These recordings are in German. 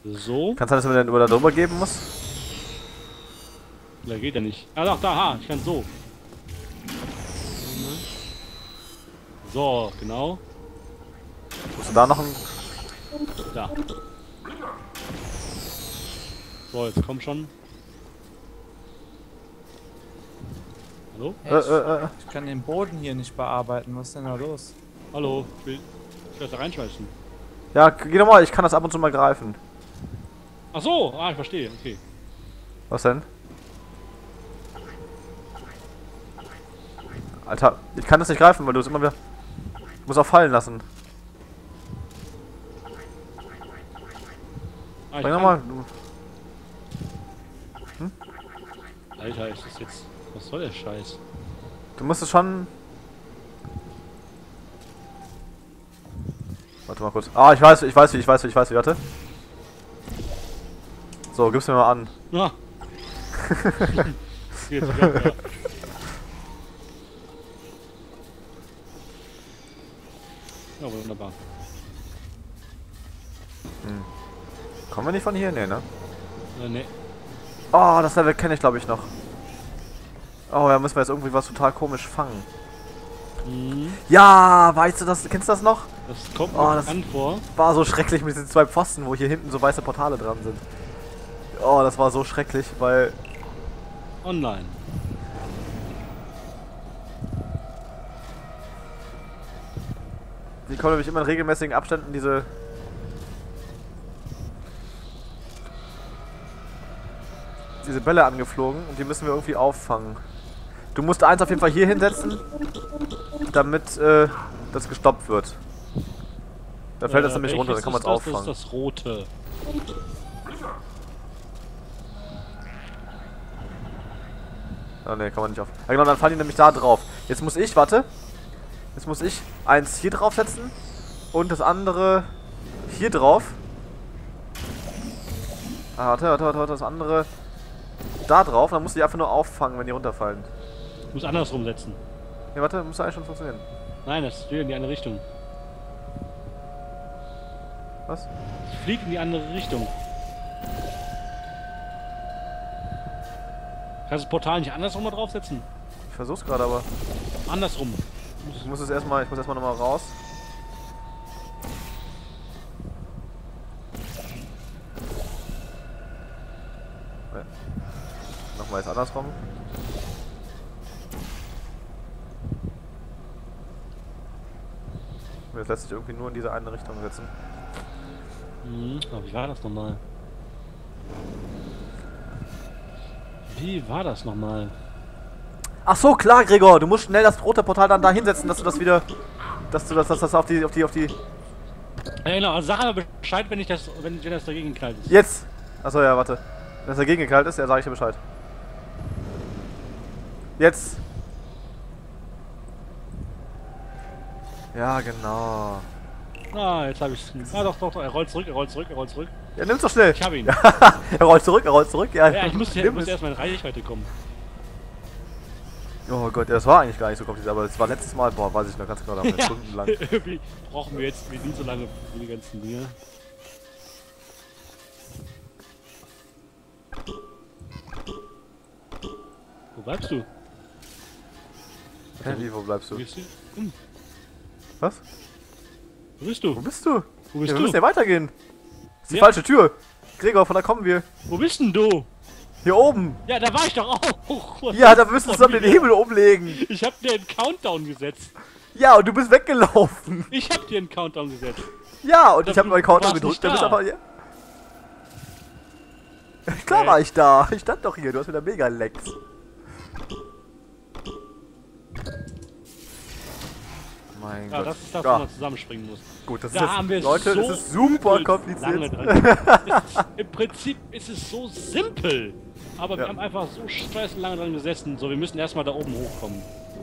So. Kann es sein, dass man den über da drüber geben muss? Da geht ja nicht. Ah doch, da, ha, ich kann so. So, genau. Musst du da noch ein... Da. So, jetzt komm schon. Hallo? Hey, ich kann den Boden hier nicht bearbeiten. Was ist denn da los? Hallo? Ich will da reinschmeißen. Ja, geh doch mal, ich kann das ab und zu mal greifen. Ach so, ah, ich verstehe, okay. Was denn? Alter, ich kann das nicht greifen, weil du es immer wieder... Ich muss auch fallen lassen. Ah, Bring nochmal. Alter, ist das jetzt... Was soll der Scheiß? Du musst es schon... Warte mal kurz. Ah, ich weiß, warte. So, gib's mir mal an. Ah. Jetzt, ja. Ja, wunderbar. Kommen wir nicht von hier? Nee, ne? Ne. Oh, das Level kenne ich, glaube ich, noch. Oh, ja, müssen wir jetzt irgendwie was total komisch fangen. Mhm. Ja, weißt du das? Kennst du das noch? Das kommt mir das bekannt vor. war so schrecklich mit diesen zwei Pfosten, wo hier hinten so weiße Portale dran sind. Oh, das war so schrecklich, weil... Online. Die kommen nämlich immer in regelmäßigen Abständen diese Bälle angeflogen und die müssen wir irgendwie auffangen. Du musst eins auf jeden Fall hier hinsetzen, damit das gestoppt wird. Da fällt es nämlich runter, dann kann man es auffangen. Das ist das rote. Ah ne, kann man nicht auf. Ja genau, dann fallen die nämlich da drauf. Jetzt muss ich, warte. Jetzt muss ich eins hier drauf setzen und das andere hier drauf. Ah, warte, das andere da drauf. Dann musst du die einfach nur auffangen, wenn die runterfallen. Ich muss andersrum setzen. Ne, warte, muss eigentlich schon funktionieren. Nein, das fliegt in die andere Richtung. Was? Es fliegt in die andere Richtung. Kannst du das Portal nicht andersrum mal draufsetzen? Ich versuch's gerade, aber Andersrum. ich muss erstmal nochmal raus. Nochmal jetzt andersrum. Das lässt sich irgendwie nur in diese eine Richtung setzen. Aber wie war das nochmal? Wie war das nochmal? Ach so, klar, Gregor, du musst schnell das rote Portal dann da hinsetzen, dass du das wieder, dass das auf die. Ja, genau, also sag aber Bescheid, wenn das dagegen knallt ist. Jetzt! Achso, ja, warte. Wenn es dagegen geknallt ist, ja, sag ich dir Bescheid. Jetzt! Ja, genau. Ah, jetzt habe ich es. Ah, doch, er rollt zurück. Ja, nimm's doch schnell! Ich habe ihn. Er rollt zurück, ja. Ja, ich muss nimm es. erstmal in Reichweite kommen. Oh Gott, ja, das war eigentlich gar nicht so kompliziert, aber das war letztes Mal, boah, weiß ich noch ganz genau, damit stundenlang. Irgendwie brauchen wir jetzt nie so lange für die ganzen Dinge. Wo bleibst du? Hä, wie, wo bleibst Wo du? gehst du? Was? Wo bist du? Wo bist du? Wo bist Ja, wir du? müssen ja weitergehen. Das ist die Ja. falsche Tür. Gregor, von da kommen wir. Wo bist denn du? Hier oben. Ja, da war ich doch auch. Ja, da müsstest du den Hebel umlegen. Ich hab dir einen Countdown gesetzt. Ja, und du bist weggelaufen. Ich hab dir einen Countdown gesetzt. Ja, und Da- ich habe meinen du Counter warst gedrückt. nicht Der bist da. einfach hier. Klar war ich da. Ich stand doch hier. Du hast wieder mega Lecks. Mein Ja, Gott. das ist das, Ja, wo man zusammenspringen muss. gut, das Da ist haben wir jetzt, Leute, so es ist super lange kompliziert. dran. Im Prinzip ist es so simpel. Aber wir Ja. haben einfach so scheiße lange dran gesessen. So, wir müssen erstmal da oben hochkommen.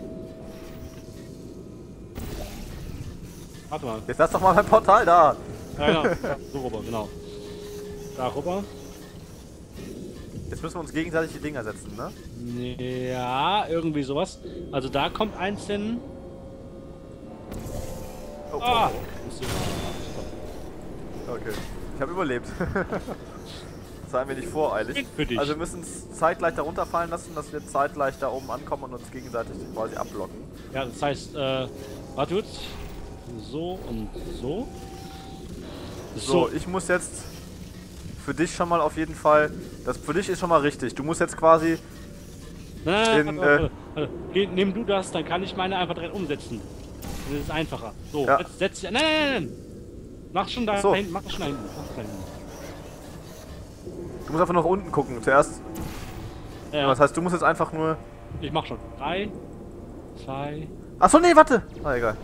Warte mal. Jetzt lass doch mal mein Portal da. Ja, genau. So rüber, genau. Da rüber. Jetzt müssen wir uns gegenseitig die Dinger setzen, ne? Ja, irgendwie sowas. Also da kommt eins hin. Oh, Ah! okay. Ich habe überlebt. Seien wir nicht voreilig. Für dich. Also wir müssen es zeitgleich da runterfallen lassen, dass wir zeitgleich da oben ankommen und uns gegenseitig quasi abblocken. Ja, das heißt, warte kurz. So und so. So, ich muss jetzt für dich schon mal auf jeden Fall, das für dich ist schon mal richtig. Du musst jetzt quasi Nein, warte. Nimm du das, dann kann ich meine einfach direkt umsetzen. Das ist einfacher. So, Ja. jetzt setz dich. Nein. Mach schon da So. hinten, mach schon da hinten. Du musst einfach nach unten gucken. Zuerst. Ja, Das heißt, du musst jetzt einfach nur. ich mach schon. 3, 2, Achso, nee, warte! Ah, egal.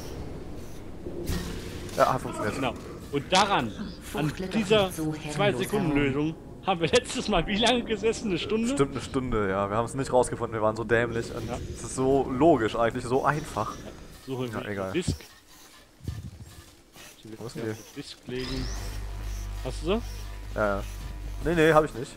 Ja, hat funktioniert. genau. Und daran, an dieser 2-Sekunden-Lösung, haben wir letztes Mal wie lange gesessen? Eine Stunde? Bestimmt eine Stunde, ja. Wir haben es nicht rausgefunden, wir waren so dämlich. Und es ist so logisch eigentlich, so einfach. So holen wir egal. Disk. Wo ist denn die? Disk legen. Hast du so? Ja. Nee, hab ich nicht.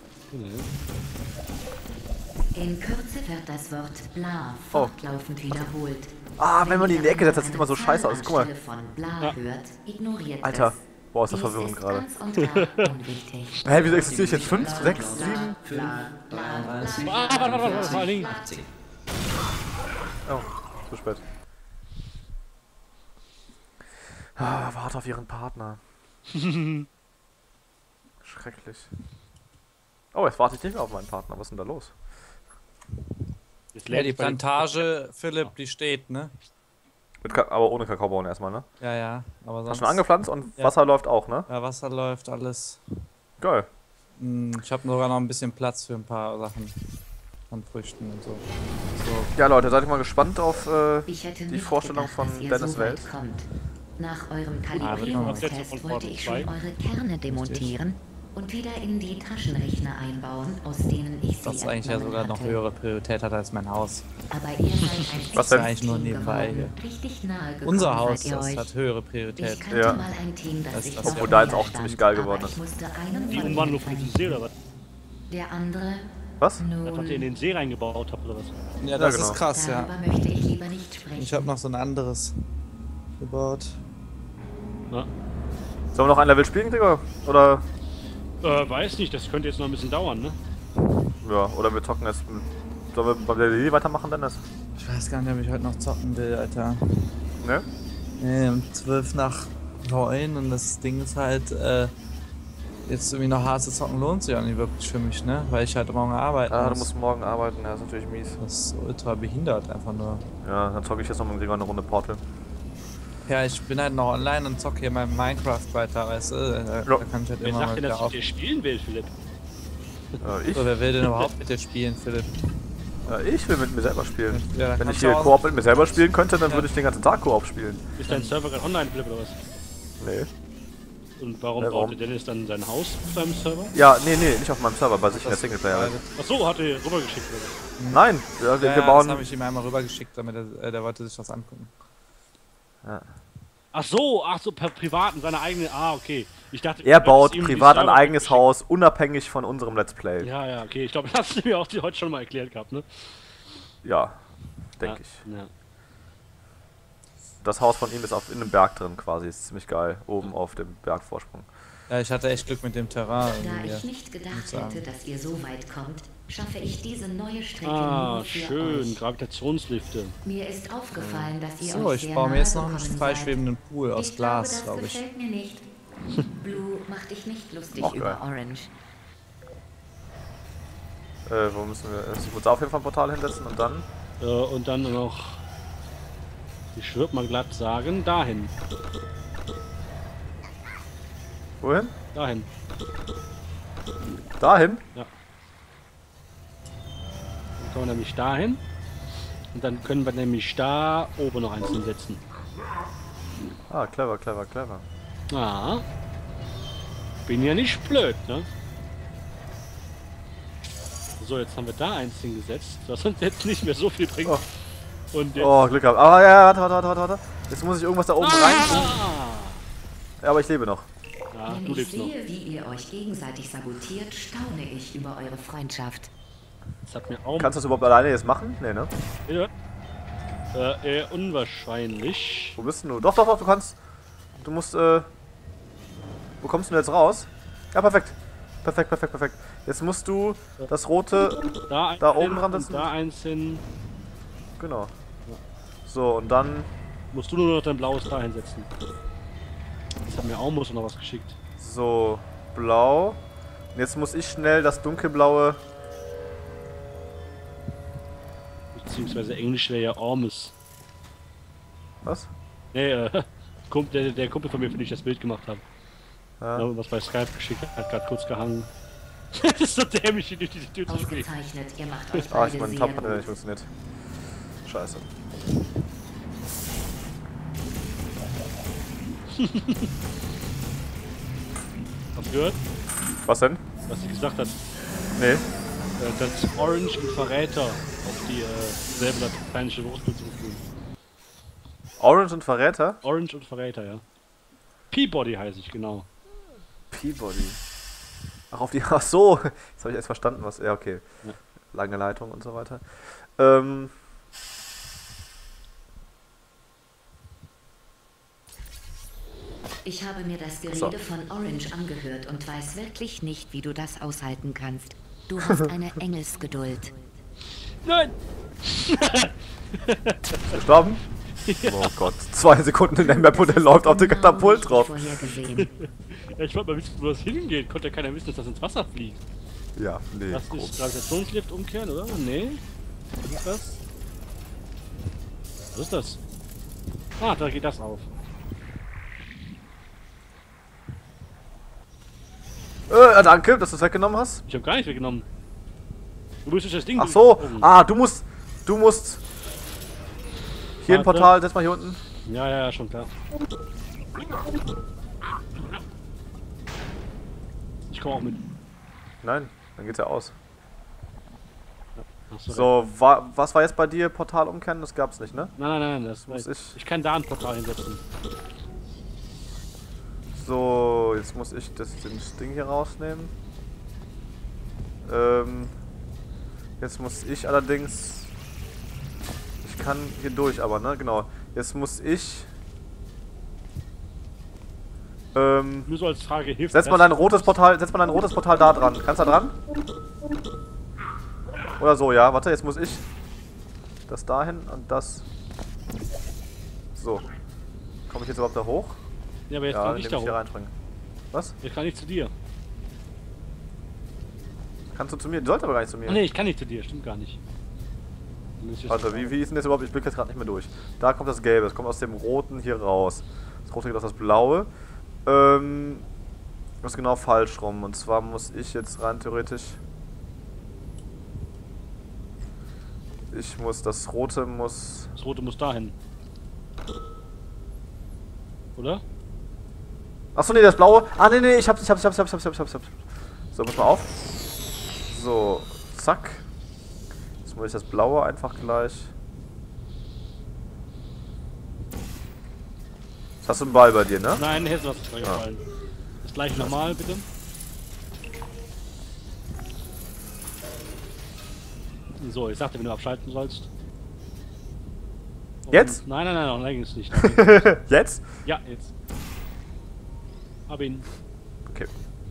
In Kürze wird das Wort bla fortlaufend wiederholt. Ah, wenn man die in die Ecke setzt, das sieht immer so scheiße aus. Guck mal. Von bla hört, ignoriert Alter. es. Boah, ist das Dies verwirrend ist gerade. ganz und gar unwichtig. Hä, wieso existiere ich jetzt? 5, 6, 7? Warte, vor allen Dingen. Oh, zu spät. Ah, warte auf ihren Partner. Schrecklich. Oh, jetzt warte ich nicht mehr auf meinen Partner. Was ist denn da los? Jetzt Ja, die lädt bei den- Plantage, Philipp, die steht, ne? Aber ohne Kakaobohnen erstmal, ne? Ja, aber sonst... Hast schon angepflanzt und Ja. Wasser läuft auch, ne? Ja, Wasser läuft, alles. Geil. Ich habe sogar noch ein bisschen Platz für ein paar Sachen. Von Früchten und so. Ja, Leute, seid ihr mal gespannt auf Ich hätte die nicht Vorstellung gedacht, von dass ihr Dennis so weit Welt. kommt. Nach eurem wird noch was Kalibrierungstest jetzt von wollte ich schon Portal eure Kerne demontieren und wieder in die Taschenrechner einbauen, aus denen ich sie Das ist eigentlich ja entnommen sogar noch hatte. höhere Priorität hat als mein Haus. Aber ihr seid ein Was Das denn? ist eigentlich nur Team nebenbei geworden. hier. Richtig nahe gekommen Unser Haus, seid ihr das euch. hat höhere Ich Priorität. kannte Ja. mal ein Team, das Das- sich das- auf Obwohl da jetzt Feuer auch ziemlich stand, geil aber geworden ich ist. musste einen Die von Umwandlung ihnen für den vernichten. See oder was? Der andere, Was? Einfach den in nun, den See reingebaut habt oder was? Ja, das genau. ist krass, ja. darüber möchte ich lieber nicht sprechen. Ich habe noch so ein anderes gebaut. Ja. Sollen wir noch ein Level spielen, Digga? Oder? Weiß nicht, das könnte jetzt noch ein bisschen dauern, ne? Ja, oder wir zocken jetzt. Sollen wir beim DLD weitermachen, Dennis? Ich weiß gar nicht, ob ich heute noch zocken will, Alter. Ne? Nee, um 12 nach 9 und das Ding ist halt, jetzt irgendwie noch hart zu zocken lohnt sich auch nicht wirklich für mich, ne? Weil ich halt morgen arbeiten Ah, du muss. musst morgen arbeiten, ja, ist natürlich mies. Das ist ultra behindert einfach nur. Ja, dann zocke ich jetzt noch mit Gregor eine Runde Portal. Ja, ich bin halt noch online und zocke hier mein Minecraft weiter, weißt du? Da kann ich halt Wer immer sagt mal denn, wieder dass ich auf. dir spielen will, Philipp? Ich? So, wer will denn überhaupt mit dir spielen, Philipp? Ja, ich will mit mir selber spielen. Ja, dann Wenn ich kannst hier du auch- Koop mit mir selber spielen könnte, dann Ja. würde ich den ganzen Tag Koop spielen. Ist dein Server gerade online, Philipp, oder was? Nee. Und warum Warum? baute Dennis dann sein Haus auf seinem Server? Ja, nee, nicht auf meinem Server, bei sich in der Singleplayer. Achso, hat er rübergeschickt oder was? Nein, wir Ja, das bauen. habe ich ihm einmal rübergeschickt, damit der wollte sich das angucken. Ach so, per privaten, seine eigene. Ah, okay. Ich dachte, Er du baut hast ihm die privat ein Server eigenes geschickt. Haus, unabhängig von unserem Let's Play. Ja, okay. Ich glaube, das hast du mir auch heute schon mal erklärt gehabt, ne? Ja, denke ich. Ja. Das Haus von ihm ist in einem Berg drin quasi, ist ziemlich geil, oben auf dem Bergvorsprung. Ja, ich hatte echt Glück mit dem Terrain. Da irgendwie. ich nicht gedacht sagen. hätte, dass ihr so weit kommt, schaffe ich diese neue Strecke Ah, nur für schön. euch. Gravitationslifte. Mir ist aufgefallen, dass ihr So, euch ich sehr baue mir nahe jetzt noch einen gekommen freischwebenden Pool seid. aus Glas, Ich glaube glaube, ich. das gefällt mir nicht. Blue, mach dich nicht lustig Auch über geil. Orange. Wo müssen wir? Ich muss auf jeden Fall ein Portal hinsetzen und dann. Und dann noch. Ich würde mal glatt sagen, dahin. Wohin? Dahin. Dahin? Dann kommen wir nämlich dahin. Und dann können wir nämlich da oben noch eins hinsetzen. Ah, clever, clever, clever. Ah. Bin ja nicht blöd, ne? So, jetzt haben wir da eins hingesetzt, was uns jetzt nicht mehr so viel bringt. Oh. Und jetzt. Oh, Glück gehabt. Aber ja, warte. Jetzt muss ich irgendwas da oben rein. Ah! Ja, aber ich lebe noch. Ja, Wenn du ich lebst noch. sehe, wie ihr euch gegenseitig sabotiert, staune ich über eure Freundschaft. Das hat mir auch. Kannst du das überhaupt alleine jetzt machen? Nee, ne? Ja. Eher unwahrscheinlich. Wo bist denn du? Doch, du kannst. Du musst, Wo kommst du denn jetzt raus? Ja, perfekt. Perfekt, perfekt, perfekt. Jetzt musst du das rote da oben dran setzen. Da eins hin. Genau. So, und dann... Musst du nur noch dein blaues da hinsetzen. Das hat mir auch noch was geschickt. So, blau. Und jetzt muss ich schnell das dunkelblaue... Beziehungsweise Englisch wäre ja Ormus. Was? Nee, der Kumpel von mir, für den ich das Bild gemacht habe. Ja. Was bei Skype geschickt hat, gerade kurz gehangen. Das ist so dämlich, hier durch diese Tür zu spielen. Ausgezeichnet, ihr macht euch Ah, beide mein sehr Tab hat ja gut. nicht funktioniert. Scheiße. Hast du gehört, Was denn? was sie gesagt hat? Nee. Dass Orange und Verräter auf die selbe lateinische Wurzel zurückführen. Orange und Verräter? Orange und Verräter, ja. Peabody heiße ich, genau. Peabody. Ach, auf die... Ach so. Jetzt habe ich erst verstanden, was... Ja, okay. Ja. Lange Leitung und so weiter. Ich habe mir das Gerede von Orange angehört und weiß wirklich nicht, wie du das aushalten kannst. Du hast eine Engelsgeduld. Nein! Gestorben? Oh Gott. 2 Sekunden in der Map und er läuft auf den Katapult drauf. Vorhergesehen. Ja, ich wollte mal wissen, wo das hingeht. Konnte ja keiner wissen, dass das ins Wasser fliegt. Ja, nee. Das ist Gravitationslift umkehren, oder? Nee. Was ist das? Was ist das? Ah, da geht das auf. Danke, dass du es weggenommen hast. Ich habe gar nicht weggenommen. Du musst durch das Ding Ach so. durchgucken. Ah, du musst... Hier ein Warte. Portal, setz mal hier unten. Ja, ja, schon klar. Ich komme auch mit. Nein, dann geht's ja aus. Hast du recht. So, was war jetzt bei dir? Portal umkehren? Das gab's nicht, ne? Nein, das Muss ich kann da ein Portal hinsetzen. So, jetzt muss ich das Ding hier rausnehmen. Jetzt muss ich allerdings... Ich kann hier durch, aber, ne? Genau. Jetzt muss ich... Nur so als Frage, hilft setz mal dein rotes Portal da dran. Kannst du da dran? Oder so, ja. Warte, jetzt muss ich das dahin und das... So. Komme ich jetzt überhaupt da hoch? Ja, aber jetzt Ja, kann dann ich nehme ich hier da hoch. reinspringen. Was? Jetzt kann ich zu dir. Kannst du zu mir? Du sollst aber gar nicht zu mir. Ah, nee, ich kann nicht zu dir, stimmt gar nicht. Dann muss ich jetzt- Warte, wie ist denn das überhaupt? Ich blick jetzt gerade nicht mehr durch. Da kommt das Gelbe, das kommt aus dem Roten hier raus. Das Rote geht auf das Blaue. Das ist genau falsch rum. Und zwar muss ich jetzt rein theoretisch... Das Rote muss... Das Rote muss dahin. Oder? Achso, nee, das Blaue... Ah, nee, ich hab's. So, pass mal auf. So, zack. Jetzt muss ich das Blaue einfach gleich... Jetzt hast du einen Ball bei dir, ne? Nein, Hessen was ist gefallen. Das gleiche nochmal, bitte. So, ich sagte, wenn du abschalten sollst. Und Jetzt? Nein, noch längst nicht. Jetzt? Ja, jetzt. Hab ihn. Okay.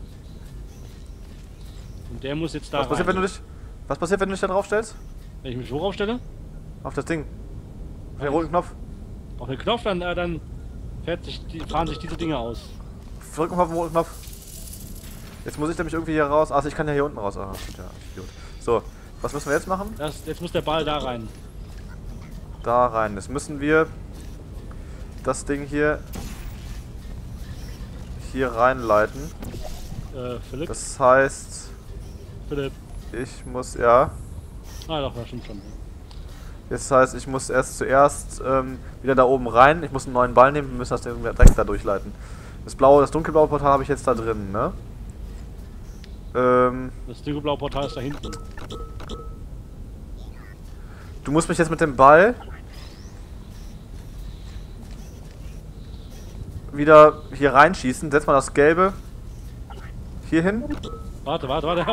Und der muss jetzt da Was passiert, wenn du dich da drauf stellst? Wenn ich mich worauf stelle? Auf das Ding. Auf den roten Knopf. Auf den Knopf, dann fahren sich diese Dinge aus. Drück mal auf den roten Knopf. Jetzt muss ich nämlich irgendwie hier raus. Achso, ich kann ja hier unten raus. Ah, ja, Idiot. So, was müssen wir jetzt machen? Jetzt muss der Ball da rein. Da rein. Jetzt müssen wir das Ding hier reinleiten. Philipp? Das heißt, Philipp. ich muss, ja. Ah, doch, war schon. Das heißt, ich muss zuerst wieder da oben rein. Ich muss einen neuen Ball nehmen. Wir müssen das Ding direkt da durchleiten. Das dunkelblaue Portal habe ich jetzt da drin, ne? Das dunkelblaue Portal ist da hinten. Du musst mich jetzt mit dem Ball wieder hier reinschießen. Setz mal das Gelbe hier hin. Warte.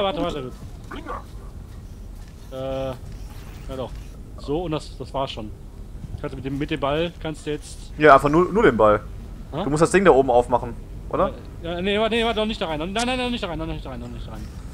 Ja doch. So, und das war's schon. Kannst du mit dem Ball kannst du jetzt. Ja, einfach nur den Ball. Ha? Du musst das Ding da oben aufmachen. Oder? Ja, nee, warte, noch nicht da rein. Nein, nicht da rein, noch nicht da rein.